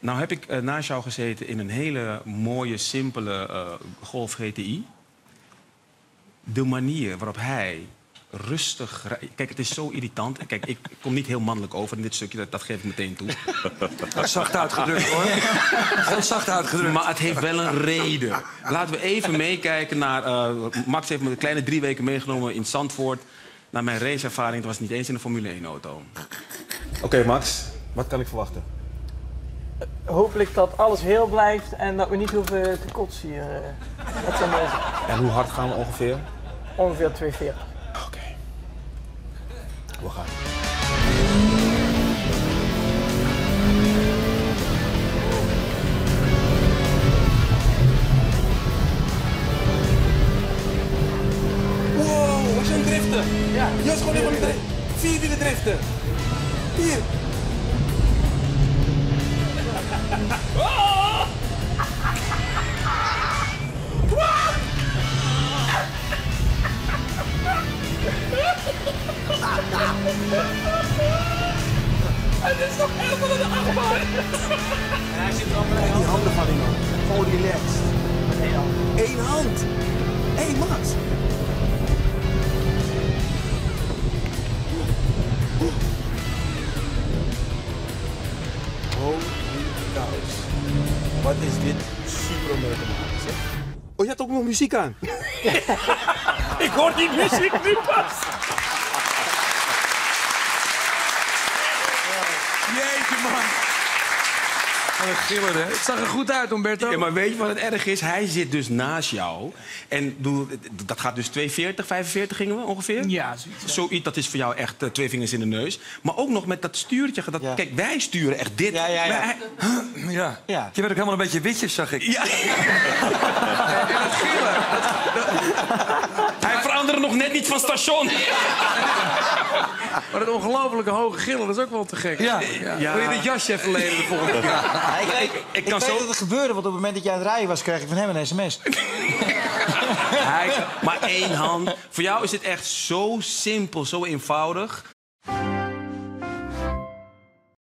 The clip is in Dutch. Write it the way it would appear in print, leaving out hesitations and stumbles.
Nou heb ik naast jou gezeten in een hele mooie, simpele Golf GTI. De manier waarop hij rustig... Kijk, het is zo irritant. En kijk, ik kom niet heel mannelijk over in dit stukje, dat geef ik meteen toe. Dat is zacht uitgedrukt, hoor. Heel zacht uitgedrukt. Maar het heeft wel een reden. Laten we even meekijken naar... Max heeft me een kleine 3 weken meegenomen in Zandvoort. Naar mijn raceervaring. Dat was niet eens in een Formule 1-auto. Oké, Max. Wat kan ik verwachten? Hopelijk dat alles heel blijft en dat we niet hoeven te kotsen hier. Dat zou mooi zijn. En hoe hard gaan we ongeveer? Ongeveer 240. Oké. We gaan. Wow, we zijn driften. Ja. Jos, gewoon even driften. 4 wielen driften. Hier. Oh! Het is toch helemaal in de achtbaan. En hij zit er al met Die handen van die man. Gewoon relaxed. Eén hand. Hé, hey, Max. Holy cows. Wat is dit super meegemaakt, zeg. Oh, je hebt ook nog muziek aan. Ik hoor die muziek nu pas. Jeetje, man. Wat een giller, hè? Het zag er goed uit, Humberto. Ja, maar weet je wat het erg is? Hij zit dus naast jou. En dat gaat dus 240, 45 gingen we ongeveer? Ja, zoiets. Zoiets, dat is voor jou echt 2 vingers in de neus. Maar ook nog met dat stuurtje. Kijk, wij sturen echt dit. Ja. Ja. Ja. Je werd ook helemaal een beetje witjes, zag ik. Ja. En dat gillen. Hij veranderde nog net niet van station. Maar dat ongelofelijke hoge gillen, dat is ook wel te gek. Ja. Wil je dit jasje even lenen de volgende keer? Ik kan weet zo- dat het gebeurde, want op het moment dat jij aan het rijden was, kreeg ik van hem een sms. Maar 1 hand. Voor jou is het echt zo simpel, zo eenvoudig.